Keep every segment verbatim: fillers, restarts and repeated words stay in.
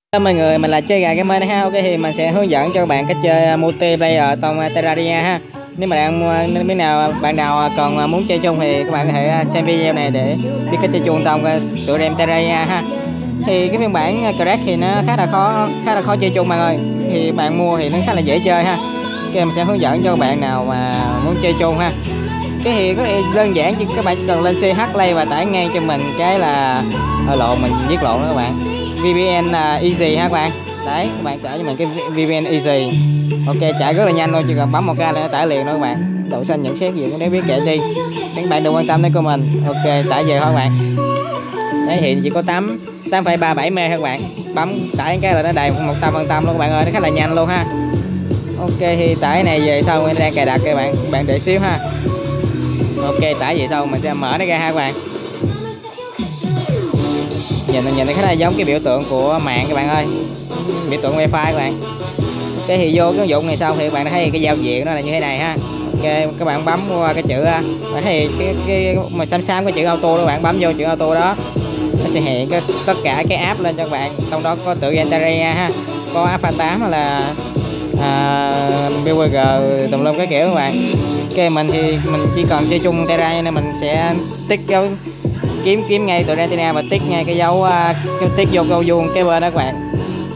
Hello mọi người, mình là chơi gà gamer ha. Ok thì mình sẽ hướng dẫn cho các bạn cách chơi multiplayer trong Terraria ha. Nếu mà đang nếu nào bạn nào còn muốn chơi chung thì các bạn có thể xem video này để biết cách chơi chung trong tựa game Terraria ha. Thì cái phiên bản crack thì nó khá là khó khá là khó chơi chung bạn ơi. Thì bạn mua thì nó khá là dễ chơi ha. Ok mình sẽ hướng dẫn cho các bạn nào mà muốn chơi chung ha. Cái thì có đơn giản, chỉ các bạn chỉ cần lên xê hát Play và tải ngay cho mình cái là ở lộn mình viết lộn đó các bạn. vê pê en uh, Easy ha các bạn. Đấy, các bạn tải cho mình cái vê pê en Easy. Ok, chạy rất là nhanh luôn, chỉ cần bấm một cái là nó tải liền đó các bạn. Đậu xanh nhận xét gì cũng nếu biết kệ đi. Các bạn đừng quan tâm đến của mình. Ok, tải về thôi các bạn. Đấy, hiện chỉ có tám tám phẩy ba bảy mê các bạn. Bấm tải cái là nó đầy một trăm phần trăm luôn các bạn ơi, nó khá là nhanh luôn ha. Ok, thì tải này về sau mình đang cài đặt các bạn. Bạn đợi xíu ha. Ok, tải về sau mình sẽ mở nó ra ha các bạn. Nhìn nhìn nó khá là giống cái biểu tượng của mạng các bạn ơi, biểu tượng wifi các bạn. Cái thì vô cái ứng dụng này xong thì các bạn thấy cái giao diện nó là như thế này ha. Ok, các bạn bấm qua cái chữ bạn thấy cái cái mà xám xám cái chữ auto đó, bạn bấm vô chữ auto đó nó sẽ hiện cái, tất cả cái app lên cho các bạn, trong đó có tựa game Terraria ha, có Alpha tám hay là à, bê vê giê tùm lum cái kiểu các bạn. Ok, mình thì mình chỉ cần chơi chung Terraria nên mình sẽ tích dấu kiếm kiếm ngay tựa Terraria và tích ngay cái dấu uh, tích vô câu vuông cái bên đó các bạn.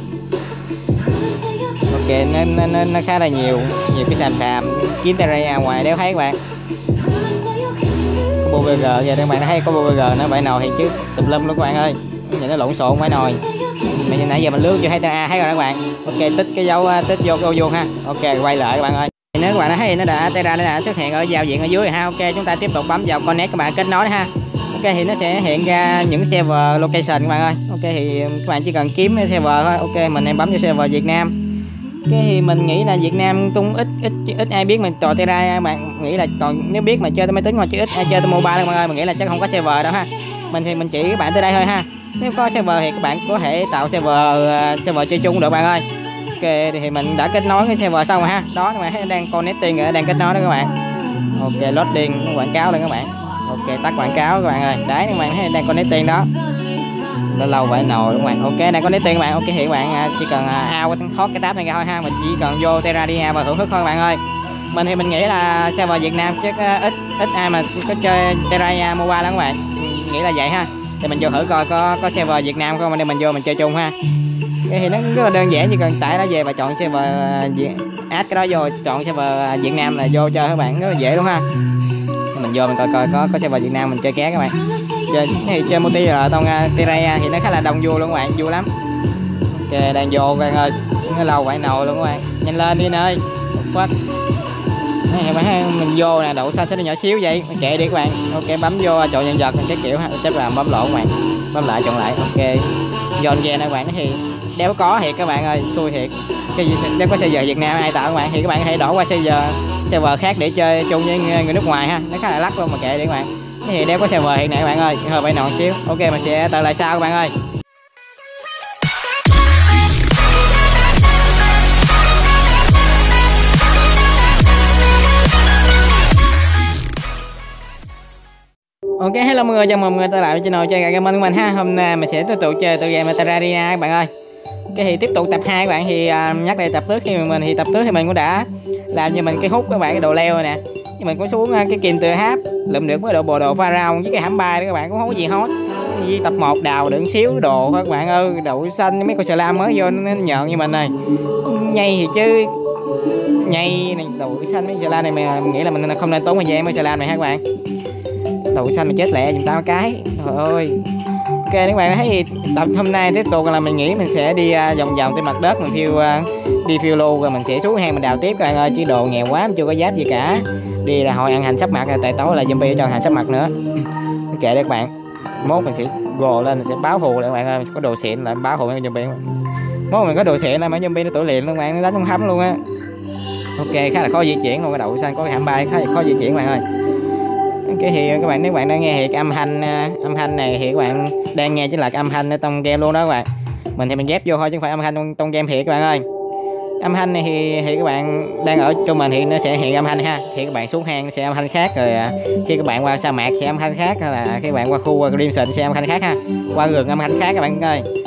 Ok, nên, nên, nên nó khá là nhiều nhiều cái xàm xàm kiếm Terraria ngoài đéo thấy các bạn. Có bê vê giê giờ các bạn thấy có bê vê giê nó phải nồi thì chứ tùm lum luôn các bạn ơi, nhìn nó lộn xộn phải nồi. Bây giờ nãy giờ mình lướt chưa thấy Terraria thấy rồi đó các bạn. Ok, tích cái dấu tích vô câu vuông ha. Ok, quay lại các bạn ơi. Nếu các bạn thấy nó đã Terraria đã xuất hiện ở giao diện ở dưới rồi ha. Ok, chúng ta tiếp tục bấm vào connect các bạn, kết nối ha. Ok, thì nó sẽ hiện ra những server location các bạn ơi. Ok, thì các bạn chỉ cần kiếm cái server thôi. Ok, mình em bấm vô server Việt Nam. Cái thì mình nghĩ là Việt Nam cũng ít ít ít ai biết mình trò Terraria các bạn. Nghĩ là còn nếu biết mà chơi tới máy tính hoặc chứ ít ai chơi tới mobile các bạn ơi. Mình nghĩ là chắc không có server đâu ha. Mình thì mình chỉ các bạn tới đây thôi ha. Nếu có server thì các bạn có thể tạo server uh, server chơi chung được bạn ơi. Ok, thì mình đã kết nối cái server xong rồi ha. Đó, các bạn thấy đang connecting rồi, đang kết nối đó các bạn. Ok, loading nó quảng cáo lên các bạn. Ok, tắt quảng cáo các bạn ơi. Đấy, các bạn thấy đang connecting đó. Lâu lâu phải nồi các bạn. Ok, đang connecting các bạn. Ok, thì các bạn chỉ cần out thoát cái tab này ra thôi ha. Mình chỉ cần vô Terraria và thưởng thức thôi các bạn ơi. Mình thì mình nghĩ là server Việt Nam chắc ít ít ai mà có chơi Terraria mobile lắm các bạn. Nghĩ là vậy ha. Thì mình vô thử coi có có server Việt Nam không để mình vô mình chơi chung ha. Cái thì nó rất là đơn giản, chỉ cần tải nó về và chọn server add cái đó vô, chọn server Việt Nam là vô chơi các bạn, rất là dễ luôn ha. Mình vô mình coi coi có có server Việt Nam mình chơi ké các bạn. Chơi thì chơi multi ở trong uh, Terraria thì nó khá là đông vui luôn các bạn, vui lắm. Ok, đang vô các bạn ơi, nó lâu phải nồi luôn các bạn, nhanh lên đi ơi. Phát mình vô nè, đậu xanh sẽ nhỏ xíu vậy, kệ đi các bạn. Ok, bấm vô chọn nhân vật cái kiểu ha, chắc là bấm lộn các bạn, bấm lại chọn lại. Ok, dọn về nè các bạn. Thì đéo có thiệt các bạn ơi, xui thiệt. Đéo có server Việt Nam ai tạo các bạn, thì các bạn hãy đổi qua server server khác để chơi chung với người nước ngoài ha, nó khá là lắc luôn mà kệ đi các bạn. Thì đéo có server hiện này các bạn ơi, hơi phải nọn xíu. Ok, mình sẽ tự lại sau các bạn ơi. Ok, hello mọi người, chào mừng mọi người trở lại với channel chơi gà gamer của mình ha. Hôm nay mình sẽ tiếp tục chơi tựa game Terraria các bạn ơi. Cái thì tiếp tục tập hai các bạn. Thì uh, nhắc lại tập trước khi mình thì tập trước thì mình cũng đã làm cho mình cái hút các bạn, cái đồ leo này nè. Nhưng mình có xuống uh, cái kìm từ háp lượm được với độ bộ đồ pharaoh với cái hãm bay đó các bạn, cũng không có gì hot. Với tập một đào đựng xíu đồ thôi các bạn ơi, đậu xanh mấy con slam mới vô nó nhợn như mình này. Nhây thì chứ nhây này, đậu xanh mấy slam này mà nghĩ là mình không nên tốn thời gian mấy slam này ha các bạn. Đậu xanh mà chết lẹ giùm tao cái. Trời ơi. Ok, các bạn thấy thì tập hôm nay tiếp tục là mình nghĩ mình sẽ đi uh, vòng vòng trên mặt đất, mình phiêu uh, đi phiêu lưu rồi mình sẽ xuống hang mình đào tiếp các bạn ơi, chứ đồ nghèo quá mình chưa có giáp gì cả. Đi là hồi ăn hành sắp mặt, tại tối là zombie cho hành sắp mặt nữa. Kệ đấy các bạn. Mốt mình sẽ gồ lên mình sẽ báo thù lại các bạn ơi, mình sẽ có đồ xịn lại báo thù với zombie. Mốt mình có đồ xịn là mấy zombie nó tủi liền luôn các bạn, nó đánh không thấm luôn á. Ok, khá là khó di chuyển luôn, cái đậu xanh có cái hãm bay khá là khó di chuyển các bạn ơi. Cái thì các bạn nếu bạn đang nghe thì cái âm thanh âm thanh này thì các bạn đang nghe chính là cái âm thanh ở trong game luôn đó các bạn. Mình thì mình ghép vô thôi chứ không phải âm thanh trong, trong game thiệt các bạn ơi. Âm thanh này thì thì các bạn đang ở trong mình thì nó sẽ hiện âm thanh ha. Thì các bạn xuống hang sẽ âm thanh khác, rồi khi các bạn qua sa mạc sẽ âm thanh khác, hay là khi các bạn qua khu Crimson sẽ âm thanh khác ha. Qua rừng âm thanh khác các bạn ơi.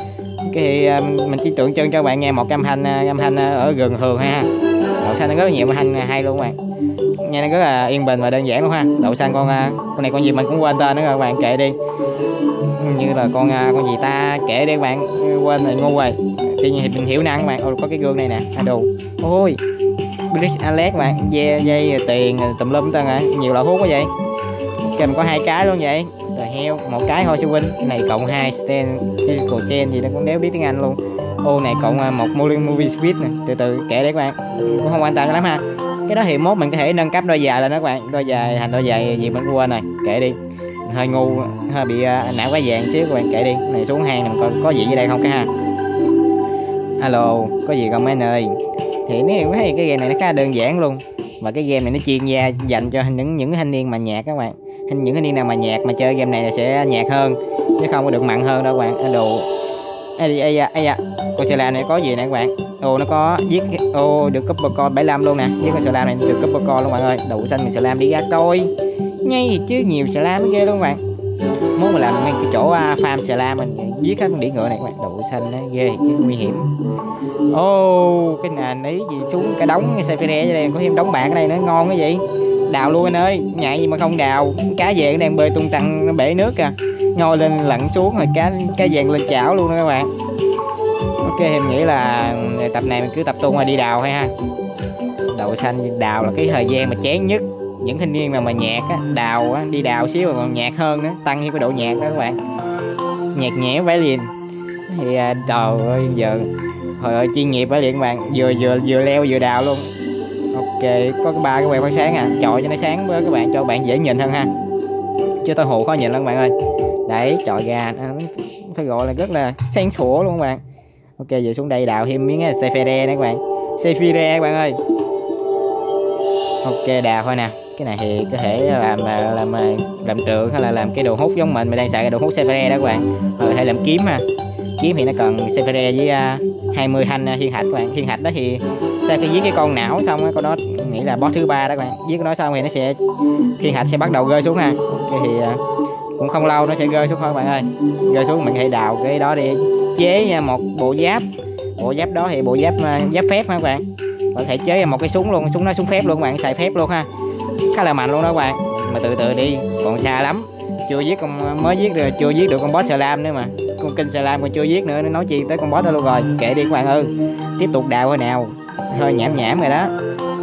Cái thì uh, mình chỉ tượng trưng cho bạn nghe một cái âm thanh âm thanh ở gần thường ha. Đậu xanh nó rất là nhiều âm thanh hay luôn các bạn, nghe nó rất là yên bình và đơn giản luôn ha. Đậu xanh con con này con gì mình cũng quên tên nữa rồi các bạn, kệ đi. Như là con con gì ta, kệ đi các bạn, quên rồi, ngu rồi. Tuy nhiên thì mình hiểu năng các bạn. Ôi, có cái gương này nè, à đồ, ôi British Alex các bạn, dây dây tiền tùm lum tên rồi, nhiều loại thuốc quá vậy. Ok, mình có hai cái luôn vậy. Tờ heo, một cái thôi sư huynh. Cái này cộng hai stand physical chain gì nó cũng đéo biết tiếng Anh luôn. Ô này cộng một movie speed nè, từ từ kệ đấy các bạn, cũng không quan tâm lắm ha. Cái đó thì mốt mình có thể nâng cấp đôi dài lên đó các bạn, đôi dài thành đôi dài gì mình cũng quên rồi, kệ đi. Hơi ngu, hơi bị uh, não quá vàng xíu các bạn, kệ đi. Này xuống hang này mình coi có gì dưới đây không cái ha. Alo, có gì không mấy anh ơi? Thì nếu thấy cái game này nó khá là đơn giản luôn, và cái game này nó chuyên gia dành cho những những thanh niên mà nhạc các bạn. Những thanh niên nào mà nhạc mà chơi game này là sẽ nhạc hơn, chứ không có được mặn hơn đâu các bạn. Đồ ây da ây da, con Slam này có gì nè các bạn. Ô nó có giết, ô được cúp con bảy mươi lăm luôn nè, giết con Slam này được cúp con luôn bạn ơi. Đậu xanh mình Slam đi ra coi ngay gì chứ, nhiều Slam ghê luôn các bạn. Muốn mà làm cái chỗ uh, farm Slam mình giết hết con đĩa ngựa này các bạn. Đậu xanh nó ghê chứ nguy hiểm. Ô oh, cái nền ấy gì xuống cái đống Sephiroth đây, có thêm đống bạc ở đây nữa, ngon cái gì. Đào luôn anh ơi, nhảy gì mà không đào. Cá vàng đang bơi tung tăng nó bể nước kìa, nhoi lên lặn xuống rồi cá cá vàng lên chảo luôn đó các bạn. Ok, em nghĩ là tập này mình cứ tập trung mà đi đào hay ha. Đậu xanh đào là cái thời gian mà chán nhất. Những thanh niên nào mà nhạc á, đào á, đi đào xíu còn nhạc hơn nữa, tăng thêm cái độ nhạc đó các bạn. Nhạc nhẽo vãi liền. Thì trời ơi giờ hồi ơi chuyên nghiệp vãi liền các bạn, vừa vừa vừa leo vừa đào luôn. Ok, có cái ba cái que phát sáng à, chọi cho nó sáng với các bạn, cho bạn dễ nhìn hơn ha. Chứ tôi hù khó nhìn lắm các bạn ơi. Đấy, chọi ra phải gọi là rất là sáng sủa luôn các bạn. Ok, giờ xuống đây đào thêm miếng Sephiroth nè các bạn. Sephiroth các bạn ơi. Ok, đào thôi nè. Cái này thì có thể làm làm làm, làm trượng hay là làm cái đồ hút giống mình mình đang xài cái đồ hút Sephiroth đó các bạn. Hoặc là thể làm kiếm ha. Kiếm thì nó cần Sephiroth với uh, hai mươi thanh uh, thiên hạch các bạn. Thiên hạch đó thì sau khi giết cái con não xong á, con đó nghĩ là boss thứ ba đó các bạn. Giết cái đó xong thì nó sẽ thiên hạch sẽ bắt đầu rơi xuống ha. Ok thì uh, cũng không lâu nó sẽ rơi xuống thôi các bạn ơi. Rơi xuống mình có thể đào cái đó để chế một bộ giáp. Bộ giáp đó thì bộ giáp uh, giáp phép ha các bạn. Có thể chế một cái súng luôn, súng nó súng phép luôn các bạn, xài phép luôn ha. Khá là mạnh luôn đó các bạn. Mà từ từ đi, còn xa lắm. Chưa giết con mới giết được, chưa giết được con boss Slam nữa mà. Con kinh Slam còn chưa giết nữa, nó nói chi tới con boss đó luôn rồi. Kệ đi các bạn ơi. Tiếp tục đào thôi nào. Hơi nhảm nhảm rồi đó.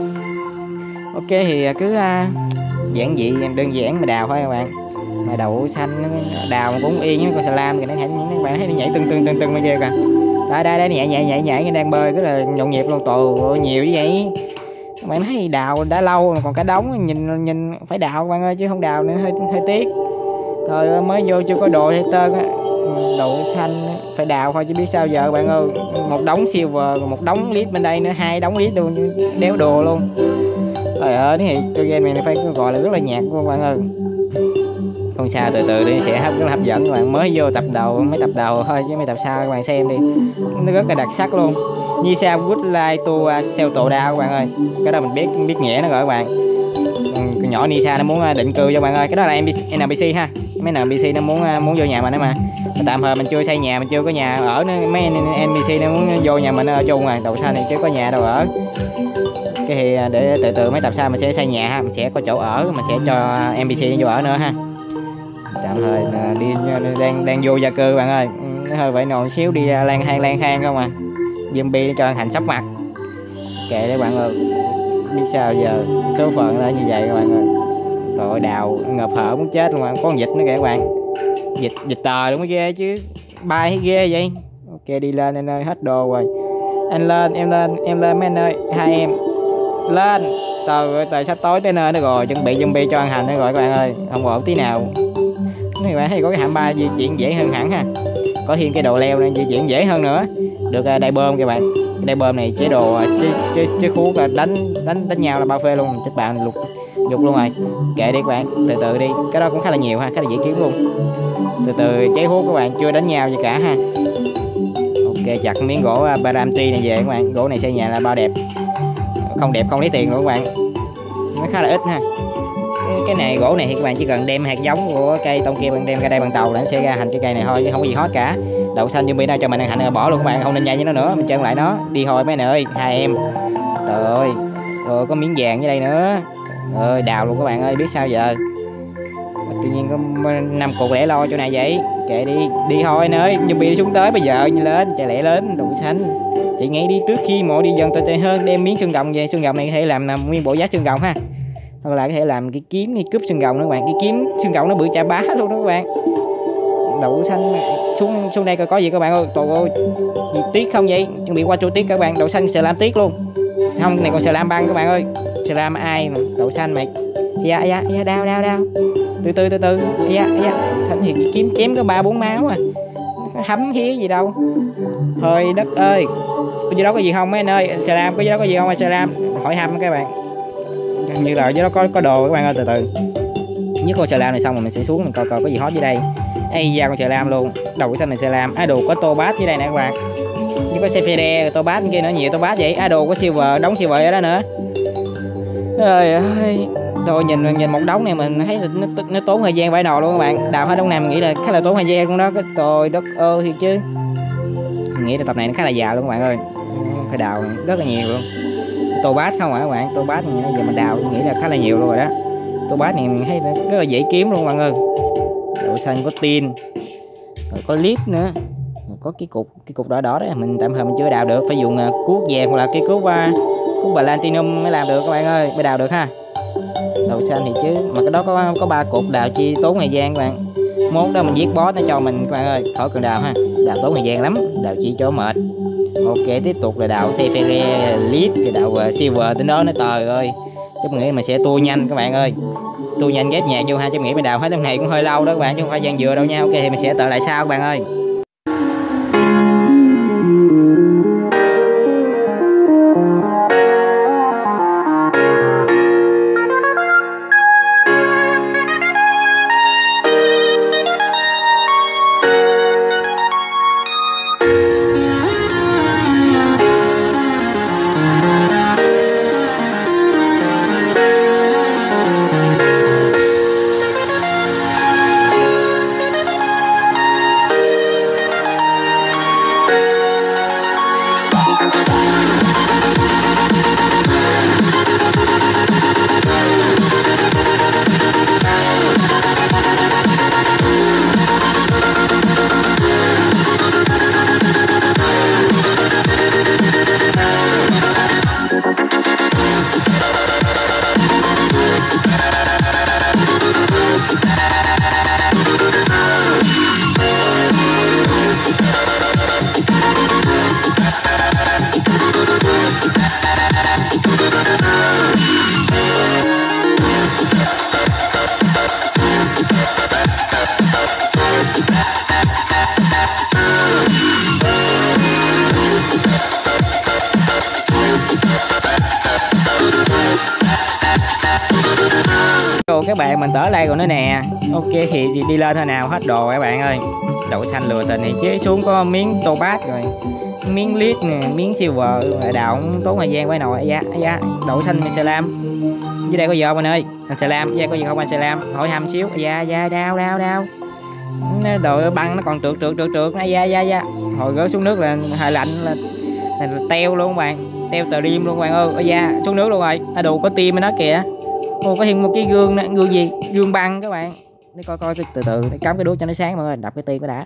Ok thì cứ uh, giản dị đơn giản mà đào thôi các bạn. Mà đậu xanh đào mà cũng yên với con Slam thì nó thấy các bạn thấy nó nhảy tưng tưng tưng tưng bên kia kìa. Đây đây đây nhảy nhảy nhảy nhảy đang bơi rất là nhộn nhịp luôn, trời nhiều như vậy. Các bạn thấy đào đã lâu còn cả đống, nhìn nhìn phải đào các bạn ơi, chứ không đào nữa hơi hơi tiếc. Thôi mới vô chưa có đồ hay tơn á. Đậu xanh phải đào thôi chứ biết sao giờ các bạn ơi. Một đống silver, một đống lít bên đây nữa, hai đống lít luôn, đéo đồ luôn. Trời ơi, thì chơi game này phải gọi là rất là nhạt các bạn ơi. Không sao, từ từ đi sẽ hấp rất là hấp dẫn các bạn. Mới vô tập đầu, mấy tập đầu thôi chứ mấy tập sau các bạn xem đi, nó rất là đặc sắc luôn. Như sao would like to uh, sell tổ đao các bạn ơi. Cái đó mình biết biết nghĩa nó rồi các bạn. Con nhỏ Nisa nó muốn định cư cho bạn ơi. Cái đó là en pê xê ha. Mấy en pê xê nó muốn muốn vô nhà mình đó mà. Tạm thời mình chưa xây nhà, mình chưa có nhà ở nữa. Mấy en pê xê nó muốn vô nhà mình ở chung rồi. Đầu sau này chứ có nhà đâu ở. Cái thì để từ từ mấy tập sau mình sẽ xây nhà ha, mình sẽ có chỗ ở, mình sẽ cho en pê xê nó vô ở nữa ha. Tạm thời đi đang đang vô gia cư bạn ơi. Nó hơi vậy nồi xíu, đi lang thang lang thang không à. Zombie cho hành sóc mặt. Kệ đấy bạn ơi. Biết sao giờ, số phận là như vậy các bạn ơi. Tội đào ngập hở muốn chết luôn mà. Có con vịt nữa kìa các bạn. Vịt vịt tờ đúng mới ghê chứ. Bay hay ghê vậy. Ok đi lên anh ơi, hết đồ rồi. Anh lên, em lên, em lên mấy anh ơi. Hai em lên. Trời ơi, trời sắp tối tới nơi nữa rồi. Chuẩn bị zombie cho ăn hành nữa rồi các bạn ơi. Không ổn tí nào. Các bạn thấy có cái hàm ba di chuyển dễ hơn hẳn ha. Có thêm cái đồ leo nên di chuyển dễ hơn nữa. Được đai bơm các bạn. Cái đai bơm này chế đồ chế chế chế khuất là đánh đánh đánh nhau là bao phê luôn, chết bạn lục dục luôn rồi. Kệ đi các bạn, từ từ đi. Cái đó cũng khá là nhiều ha, khá là dễ kiếm luôn. Từ từ cháy hút các bạn, chưa đánh nhau gì cả ha. Ok, chặt miếng gỗ Baram tree này về các bạn. Gỗ này xây nhà là bao đẹp. Không đẹp không lấy tiền luôn các bạn. Nó khá là ít ha. cái, cái này gỗ này thì các bạn chỉ cần đem hạt giống của cây tông kia bạn đem ra đây bằng tàu là nó sẽ ra thành cái cây này thôi, chứ không có gì hot cả. Đậu xanh chuẩn bị ra cho mình ăn hạnh rồi bỏ luôn các bạn, không nên dây với nó nữa, mình chân lại nó đi thôi mấy anh ơi. Hai em trời ơi, rồi có miếng vàng dưới đây nữa, ơi đào luôn các bạn ơi, biết sao giờ. Tự nhiên có năm cục lẻ loi chỗ này vậy, kệ đi đi thôi anh ơi. Chuẩn bị xuống tới bây giờ như lên chạy lẹ lên. Đậu xanh chị nghĩ đi trước khi mọi đi dần tệ tệ hơn, đem miếng xương rồng về, xương rồng này có thể làm, làm nguyên bộ giá xương rồng ha, hoặc là có thể làm cái kiếm đi cướp xương rồng nữa các bạn. Cái kiếm xương rồng nó bự chà bá luôn đó các bạn. Đậu xanh xuống xuống đây coi có gì các bạn ơi. Trời ơi gì tiếc không vậy, chuẩn bị qua chỗ tiếc các bạn. Đậu xanh sẽ làm tiếc luôn không, cái này còn sẽ làm băng các bạn ơi. Sẽ làm ai mà đậu xanh mày dạ dạ dạ đau đau đau từ từ từ từ dạ dạ xanh thì kiếm chém có ba bốn máu à, hấm hía gì đâu. Thôi đất ơi, có dưới đó có gì không mấy anh ơi? Sẽ làm có dưới đó có gì không anh sẽ làm hỏi hăm các bạn, như là dưới đó có có đồ các bạn ơi. Từ từ nhất con xà lam này xong rồi mình sẽ xuống mình coi coi có gì hot dưới đây. Ây da con xà lam luôn, đầu xanh này xà lam. À đồ có tô bát dưới đây nè các bạn, chứ có Sephire tô bát kia nữa, nhiều tô bát vậy. À đồ có silver, đóng silver ở đó nữa. Trời ơi, thôi nhìn nhìn một đống này mình thấy nó, nó tốn thời gian vãi nồi luôn các bạn. Đào hết đống này mình nghĩ là khá là tốn thời gian con đó. Cái trời đất ơi thiệt chứ, mình nghĩ là tập này nó khá là già luôn các bạn ơi, phải đào rất là nhiều luôn. Tô bát không hả các bạn, tô bát này giờ mình đào mình nghĩ là khá là nhiều luôn rồi đó. Tô bát này mình thấy rất là dễ kiếm luôn các bạn ơi. Đậu xanh có tin rồi có lít nữa, rồi có cái cục cái cục đỏ đỏ đấy mình tạm thời mình chưa đào được, phải dùng uh, cuốc vàng hoặc là cái cuốc uh, cuốc platinum mới làm được các bạn ơi, mới đào được ha. Đậu xanh thì chứ mà cái đó có có ba cục, đào chi tốn thời gian các bạn. Mốt đó mình giết boss nó cho mình các bạn ơi, khỏi cần đào ha, đào tốn thời gian lắm, đào chi cho mệt. Ok tiếp tục là đào Sephire lít, rồi đào uh, silver tới đó nó trời ơi. Chứ mình nghĩ mình sẽ tua nhanh các bạn ơi, tua nhanh ghép nhạc vô ha. Chứ mình nghĩ mình đào hết trong này cũng hơi lâu đó các bạn, chứ không phải gian dừa đâu nha. Ok thì mình sẽ tự lại sau các bạn ơi. Các bạn mình tới đây rồi nữa nè. Ok thì đi lên thôi nào, hết đồ các bạn ơi. Đậu xanh lừa tình thì chế xuống có miếng tô bát rồi, miếng lít nè, miếng silver lại đào tốn thời gian quay nồi. Da da đậu xanh mình sẽ làm dưới đây có gì không anh ơi? Anh sẽ làm dưới có gì không anh sẽ làm hỏi hăm xíu. Da da đau đau đau đồ băng nó còn trượt trượt trượt trượt nó. Da da da hồi gỡ xuống nước là hơi lạnh là, là, là teo luôn các bạn, teo tờ rim luôn các bạn ơi. Da xuống nước luôn rồi. À đồ có tim ở đó kìa. Ô, có thêm một cái gương nữa, gương gì? Gương băng các bạn. Để coi coi từ từ để cắm cái đuốc cho nó sáng mọi người, đập cái tim nó đã.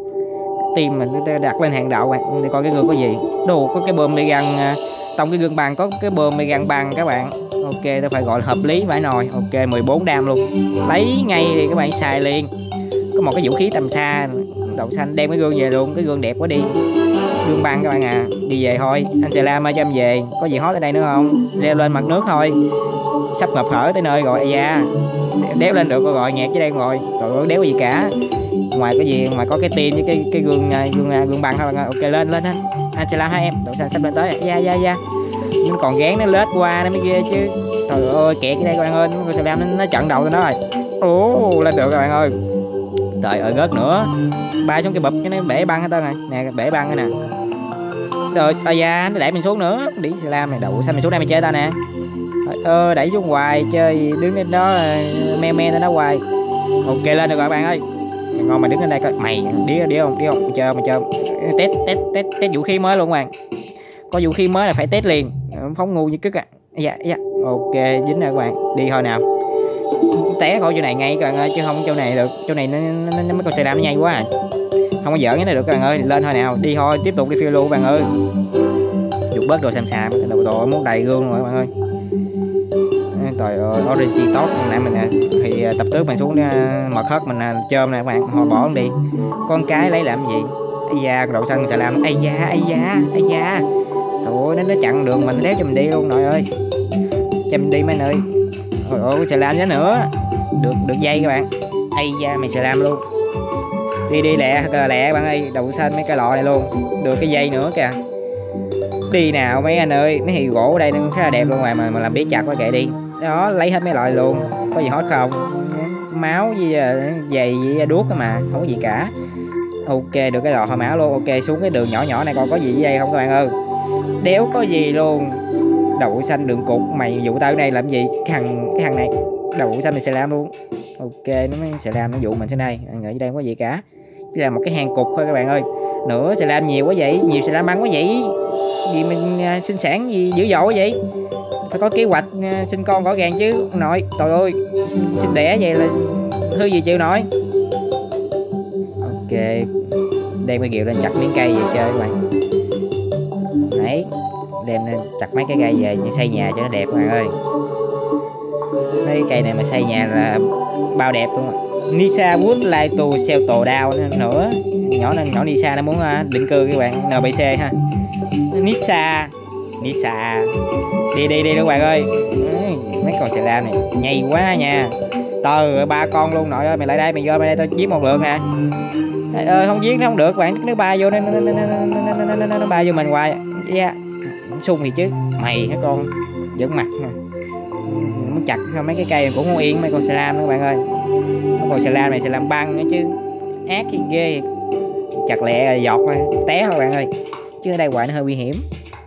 Tim mình đặt lên hàng đầu bạn. Để coi cái gương có gì. Đồ có cái bơm để gần trong cái gương bằng có cái bơm để gần bằng các bạn. Ok, tôi phải gọi là hợp lý vãi nồi. Ok, mười bốn đam luôn. Lấy ngay thì các bạn xài liền. Có một cái vũ khí tầm xa. Đậu xanh đem cái gương về luôn, cái gương đẹp quá đi. Gương băng các bạn à. Đi về thôi. Anh sẽ làm ơi cho em về. Có gì hot ở đây nữa không? Leo lên mặt nước thôi. Sắp ngập hở tới nơi rồi. Da đéo lên được rồi, nhạc dưới đây rồi. Trời ơi đéo gì cả. Ngoài cái gì mà có cái tim với cái cái gương gương gương băng thôi bạn ơi. Ok lên lên lên. Anh sẽ làm hai em. Đậu xanh sắp lên tới. Da da da. Nhưng còn gán nó lết qua nó mới ghê chứ. Trời ơi kẹt ở đây các bạn ơi. Con sẽ làm nó, nó chặn đầu nó rồi. Ồ lên được các bạn ơi. Trời ơi rớt nữa. Bay xuống cái bụp cái nó bể băng hết trơn rồi. Nè bể băng cái nè. Rồi à da nó đẩy mình xuống nữa. Đi sẽ làm này. Đậu xanh mình xuống đây mình chơi ta nè. ơ đẩy xuống hoài chơi đứng lên đó me me lên đó hoài. Ok lên được rồi các bạn ơi. Ngon mà đứng lên đây coi mày đi đi không đi không chờ mà chờ test test test test vũ khí mới luôn các bạn. Có vũ khí mới là phải test liền, phóng ngu như cứt à. Dạ dạ ok dính rồi các bạn, đi thôi nào. Té khỏi chỗ này ngay các bạn ơi, chứ không chỗ này được, chỗ này nó, nó, nó mấy con xe đạp nó nhanh quá à. Không có giỡn cái này được các bạn ơi, lên thôi nào, đi thôi tiếp tục đi phiêu lưu các bạn ơi. Dục bớt đồ xàm xàm, đầu đồ muốn đầy gương rồi các bạn ơi. Trời ơi, Orange tốt nãy mình thì tập trước mình xuống mật khất mình chôm nè các bạn, họ bỏ đi. Con cái lấy làm gì? Ây da, đậu xanh xà lam, ây da, ây da, ây da. Trời ơi, nó nó chặn đường mình đéo cho mình đi luôn nội ơi. Cho mình đi mấy nơi. Trời ơi, xà lam giá nữa. Được được dây các bạn. Ây da mày xà lam luôn. Đi đi lẹ lẹ các bạn ơi, đậu xanh mấy cái lọ này luôn. Được cái dây nữa kìa. Đi nào mấy anh ơi, mấy hiệu gỗ ở đây nó khá là đẹp luôn mà mà, mà làm biết chặt quá kệ đi. Đó, lấy hết mấy loại luôn. Có gì hot không? Máu với giày với đuốc mà, không có gì cả. Ok, được cái lọ hồi máu luôn. Ok, xuống cái đường nhỏ nhỏ này coi có gì với dây không các bạn ơi. Đéo có gì luôn. Đậu xanh đường cục, mày dụ tao ở đây làm gì? Cái thằng cái thằng này đậu xanh mình sẽ làm luôn. Ok, nó mới sẽ làm nó dụ mình trên đây. Anh nghĩ đây không có gì cả. Chỉ là một cái hàng cục thôi các bạn ơi. Nữa sẽ làm nhiều quá vậy, nhiều sẽ làm bắn quá vậy. Gì mình uh, sinh sản gì dữ dội quá vậy? Phải có kế hoạch uh, sinh con rõ ràng chứ nội. Trời ơi, sinh, sinh đẻ vậy là hư gì chịu nổi. Ok, đem cái ghiệu lên chặt miếng cây về chơi các bạn. Đấy, đem lên chặt mấy cái cây về xây nhà cho nó đẹp các bạn ơi. Mấy cây này mà xây nhà là bao đẹp luôn. Nisa would like to sell tổ đao nữa. Nhỏ nên nhỏ Nisa nó muốn định cư các bạn, en bê xê ha. Nisa, Nisa, đi đi đi các bạn ơi. Mấy con xà lam này nhây quá nha. Từ ba con luôn nội ơi, mày lại đây, mày vô đây tôi giết một lượng nè. Ờ, không giết nó không được bạn, nó ba vô nó nó, nó, nó, nó, nó ba vô mình hoài. Yeah. Sung thì chứ mày hả con giỡn mặt nè. Muốn chặt mấy cái cây cũng không yên mấy con xà lam các bạn ơi. Mấy con xà lam này xà lam băng nữa chứ ác thì ghê. Chặt lẹ giọt té các bạn ơi, chứ ở đây hoài nó hơi nguy hiểm.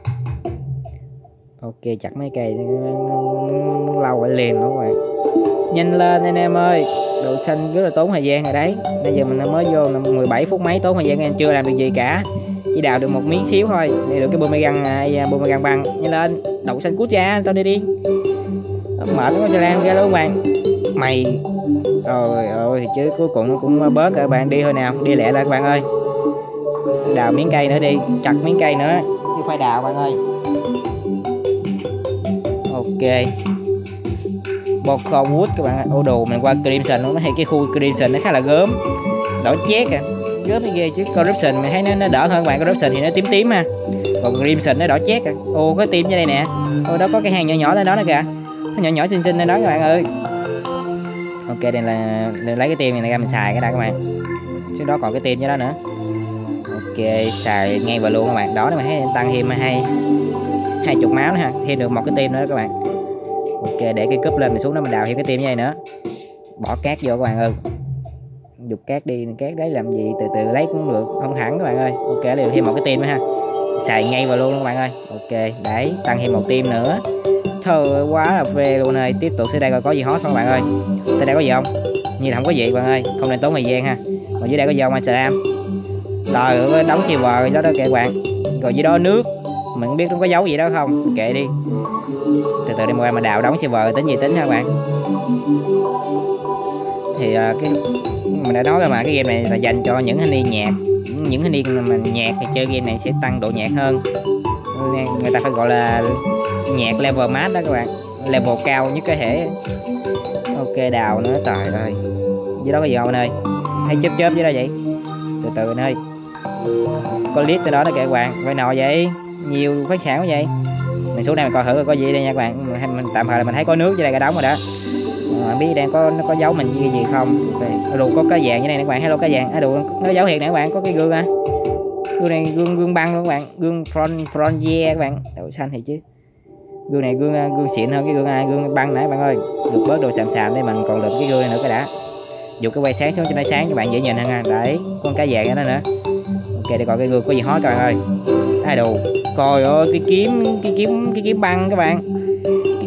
Ok, chặt mấy cây nó lâu phải liền nữa các bạn. Nhanh lên anh em ơi, độ xanh rất là tốn thời gian rồi đấy. Bây giờ mình mới vô mười bảy phút mấy, tốn thời gian, anh chưa làm được gì cả, chỉ đào được một miếng xíu thôi để được cái boomerang boomerang băng. Nhanh lên, đậu xanh cút ra, tao đi đi. Mệt nó cho lan ra luôn các bạn. Mày trời ơi thì chứ cuối cùng nó cũng bớt các bạn, đi thôi nào, đi lẹ lại các bạn ơi. Đào miếng cây nữa đi, chặt miếng cây nữa chứ phải đào bạn ơi. Ok, Bocco Wood các bạn ơi. Ô đồ mình qua Crimson nó thấy cái khu Crimson nó khá là gớm, đỏ chét à, gớm cái ghê chứ. Corruption mình thấy nó, nó đỡ hơn các bạn. Corruption thì nó tím tím ha, còn Crimson nó đỏ chét à. Ô có tim trên đây nè, ô đó có cái hàng nhỏ nhỏ lên đó nữa kìa, nó nhỏ nhỏ xinh xinh lên đó các bạn ơi. Ok, đây là đây lấy cái tim này ra mình xài cái đã các bạn, chứ đó còn cái tim với đó nữa. Ok, xài ngay vào luôn các bạn. Đó, nếu mà thấy tăng thêm hai hai chục máu nữa ha, thêm được một cái tim nữa đó các bạn. Ok, để cái cúp lên mình xuống đó mình đào thêm cái tim như này nữa. Bỏ cát vô các bạn ơi, dục cát đi, cát đấy làm gì, từ từ lấy cũng được, không hẳn các bạn ơi. Ok, để thêm một cái tim nữa ha, xài ngay vào luôn các bạn ơi. Ok, đấy, tăng thêm một tim nữa. Thôi quá là phê luôn ơi. Tiếp tục xuống đây coi có gì hot không các bạn ơi. Tới đây có gì không? Như là không có gì các bạn ơi, không nên tốn thời gian ha. Còn dưới đây có gì không anh Sam? Trời ơi, đóng server đó đó kệ bạn. Rồi dưới đó nước, mình không biết nó có dấu gì đó không, kệ đi. Từ từ đi qua mà đào đóng server tính gì tính ha các bạn. Thì uh, cái mình đã nói rồi mà, cái game này là dành cho những thanh niên nhạc. Những thanh niên mà nhạc thì chơi game này sẽ tăng độ nhạc hơn. Người ta phải gọi là nhạc level max đó các bạn, level cao nhất có thể. Ok, đào nữa, trời ơi. Dưới đó có gì không anh ơi? Hay chớp chớp dưới đó vậy? Từ từ anh ơi. Có list tới đó đó kìa các bạn. Vậy nào vậy? Nhiều khoáng sản quá vậy. Mình xuống đây mình coi thử có gì đây nha các bạn. Mình tạm thời là mình thấy có nước dưới đây cả đống rồi đó. À, biết đang có nó có dấu mình gì gì không? Okay. Đồ có cái vàng dưới đây nè các bạn. Hello cái vàng. À, đồ nó dấu thiệt nè các bạn, có cái gương à. Gương này gương gương băng luôn các bạn, gương front front yeah các bạn. Đậu xanh thì chứ. Gương này gương gương xịn hơn cái gương ai gương băng nãy bạn ơi. Được bớt đồ xàm xàm để mình còn được cái gương này nữa cái đã. Dùng cái quay sáng xuống cho nó sáng các bạn dễ nhìn hơn ha. Đấy, con cá vàng đó nữa. Ok, để coi cái gương có gì hot các bạn ơi. Ai đồ. Coi ơi, cái kiếm cái kiếm cái kiếm băng các bạn. Cái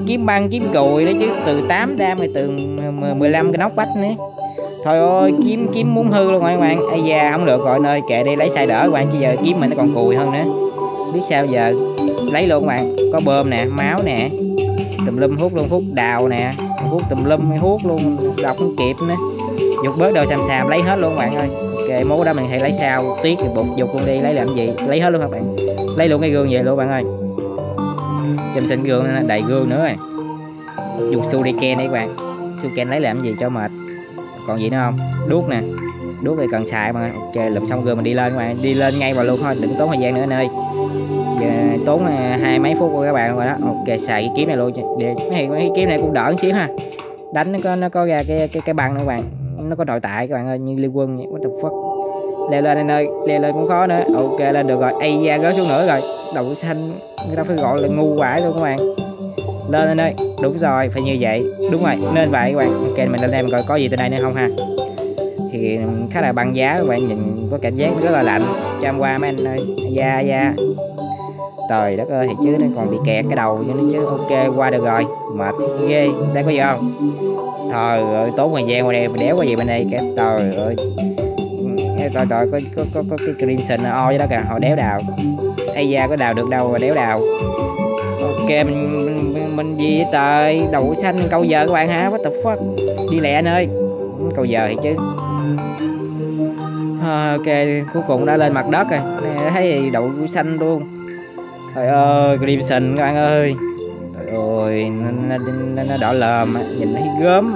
kiếm băng kiếm cùi đó chứ, từ tám đam rồi từ mười lăm cái nóc bách nữa. Thôi ơi, kiếm kiếm muốn hư luôn rồi các bạn. Ây da không được rồi nơi kệ đi, lấy xài đỡ các bạn, chứ giờ kiếm mình nó còn cùi hơn nữa. Biết sao giờ, lấy luôn các bạn. Có bơm nè, máu nè, tùm lum hút luôn, hút đào nè, hút tùm lum hút luôn, đọc không kịp nữa. Dục bớt đồ xàm xàm lấy hết luôn các bạn ơi. Ok, mốt đó mình hay lấy sao, tiếc thì bột dục luôn đi, lấy làm gì, lấy hết luôn các bạn. Lấy luôn cái gương về luôn bạn ơi. Chùm xịn gương nó đầy gương nữa rồi. Dùng shuriken đi các bạn. Shuriken lấy làm gì cho mệt. Còn gì nữa không? Đuốc nè. Đuốc thì cần xài mà. Ok, lụm xong gương mình đi lên các bạn, đi lên ngay vào luôn thôi, đừng tốn thời gian nữa anh ơi. Giờ tốn hai mấy phút của các bạn rồi đó. Ok, xài cái kiếm này luôn. Để cái, cái kiếm này cũng đỡ một xíu ha. Đánh nó có nó có ra cái cái cái băng nữa các bạn. Nó có nội tại các bạn ơi, như liên quân vậy. What the fuck. Leo lên anh ơi, leo lên cũng khó nữa. Ok, lên được rồi. Ây da, gỡ xuống nữa rồi. Đậu xanh người ta phải gọi là ngu vãi luôn các bạn. Lên anh ơi, đúng rồi, phải như vậy. Đúng rồi, nên vậy các bạn. Ok, mình lên đây mình coi có gì từ đây nữa không ha. Thì khá là băng giá các bạn, nhìn có cảm giác rất là lạnh. Trăm qua mấy anh ơi. Da da. Trời đất ơi, thì chứ nó còn bị kẹt cái đầu cho nó chứ. Ok, qua được rồi. Mệt ghê. Đây có gì không? Trời ơi, tốn thời gian qua đây đéo có gì bên đây kìa. Trời ơi. Trời trời có có có, có cái crimson o với đó kìa, họ đéo đào. Ây da, có đào được đâu mà đéo đào. Ok, mình mình, mình gì vậy trời, đậu xanh câu giờ các bạn hả? What the fuck. Đi lẹ anh ơi. Câu giờ thì chứ. À, ok, cuối cùng đã lên mặt đất rồi. Thấy đậu xanh luôn. Trời ơi, crimson các bạn ơi. Trời ơi, nó, nó, nó đỏ lờm, nhìn thấy gớm.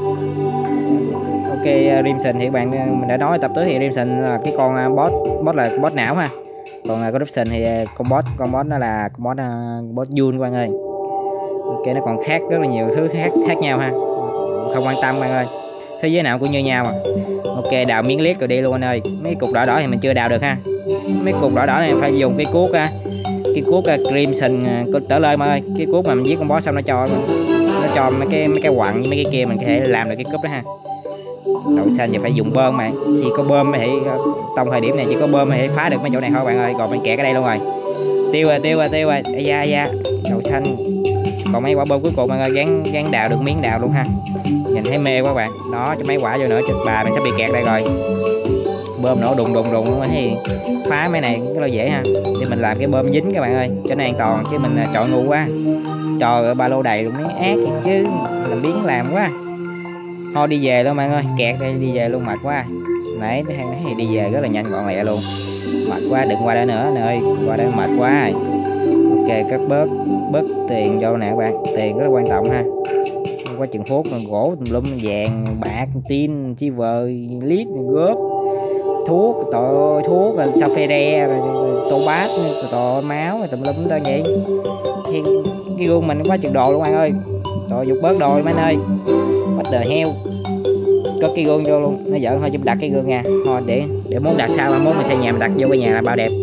Ok, crimson thì các bạn mình đã nói tập tới thì crimson là cái con boss, boss là boss não ha. Còn corruption thì con boss, con boss nó là con boss uh, boss Jun các bạn ơi. Ok, nó còn khác rất là nhiều thứ khác khác nhau ha. Không quan tâm bạn ơi. Thế giới nào cũng như nhau mà. Ok, đào miếng liếc rồi đi luôn anh ơi. Mấy cục đỏ đỏ thì mình chưa đào được ha. Mấy cục đỏ đỏ này phải dùng cái cuốc ha. Cái cuốc uh, crimson uh, tở lời mà ơi. Cái cuốc mà mình giết con boss xong nó cho nó cho mấy cái mấy cái quặng mấy cái kia mình có thể làm được cái cúp đó ha. Đậu xanh thì phải dùng bơm mà, chỉ có bơm mới thể trong thời điểm này chỉ có bơm mới thể phá được mấy chỗ này thôi bạn ơi. Còn mình kẹt ở đây luôn rồi. Tiêu rồi, tiêu rồi, tiêu rồi. Ây da, ây da. Đậu xanh. Còn mấy quả bơm cuối cùng bạn ơi, gắn gắn đào được miếng đào luôn ha. Nhìn thấy mê quá bạn. Đó, cho mấy quả vô nữa, chật bà mình sắp bị kẹt đây rồi. Bơm nổ đùng đùng đùng luôn thì phá mấy này rất là dễ ha. Để mình làm cái bơm dính các bạn ơi, cho nó an toàn, chứ mình chọi ngu quá. Trời ơi, ba lô đầy luôn mấy ác thiệt chứ, làm biến làm quá. Thôi đi về luôn bạn ơi, kẹt đây đi về luôn, mệt quá. Nãy thì đi về rất là nhanh gọn lẹ luôn. Mệt quá, đừng qua đây nữa nè ơi, qua đây mệt quá. Ok, cắt bớt bớt tiền vô nè các bạn, tiền rất là quan trọng ha. Quá chừng hốt gỗ tùm lum, vàng bạc tin chi vờ lít góp thuốc tội thuốc sao phê re tô bát tội máu tùm lum tao vậy. Thì cái gương mình quá chừng đồ luôn bạn ơi. Tội dục bớt đồ mấy anh ơi. Bắt đời heo. Có cái gương vô luôn, nó giỡn thôi chứ đặt cái gương nha. Thôi để để muốn đặt sao mà muốn mình xây nhà mình đặt vô cái nhà là bao đẹp.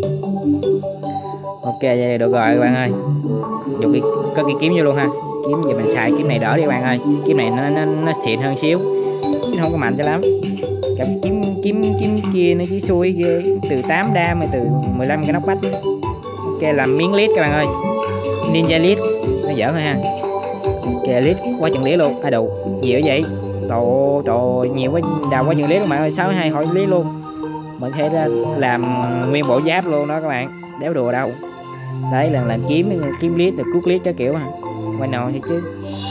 Ok vậy được rồi các bạn ơi. Dùng cái có cái kiếm vô luôn ha. Kiếm giờ mình xài kiếm này đỡ đi các bạn ơi. Kiếm này nó nó, nó xịn hơn xíu. Chứ không có mạnh cho lắm. Gặp kiếm kiếm kiếm kia nó chỉ xui ghê. Từ tám đam mà từ mười lăm cái nóc bách. Ok làm miếng lít các bạn ơi. Ninja lít. Nó giỡn thôi ha. Ok lít quá chừng lít luôn. Ai đủ. Gì ở vậy? Trời trời nhiều quá, đào quá chừng lít luôn bạn ơi. sáu mươi hai hỏi lít luôn. Mình có thể làm nguyên bộ giáp luôn đó các bạn. Đéo đùa đâu. Đấy là làm kiếm kiếm lít được cuốc lít cái kiểu ha. Quay nồi thì chứ.